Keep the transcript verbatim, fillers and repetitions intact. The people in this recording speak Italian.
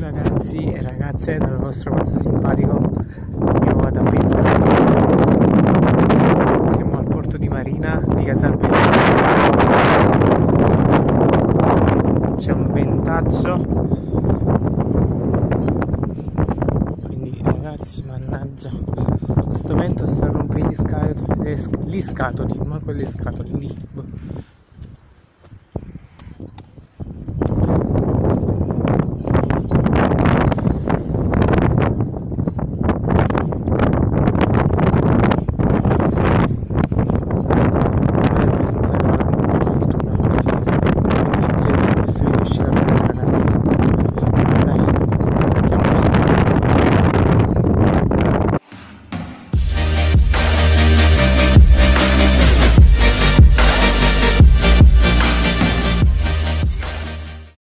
ragazzi e ragazze dal vostro mazzo simpatico. Io vado a pesca. Siamo al porto di Marina di Casalbellina. C'è un ventaggio, quindi ragazzi, mannaggia, questo vento sta a rompere gli scatoli, gli scatoli, ma quelle scatole lì.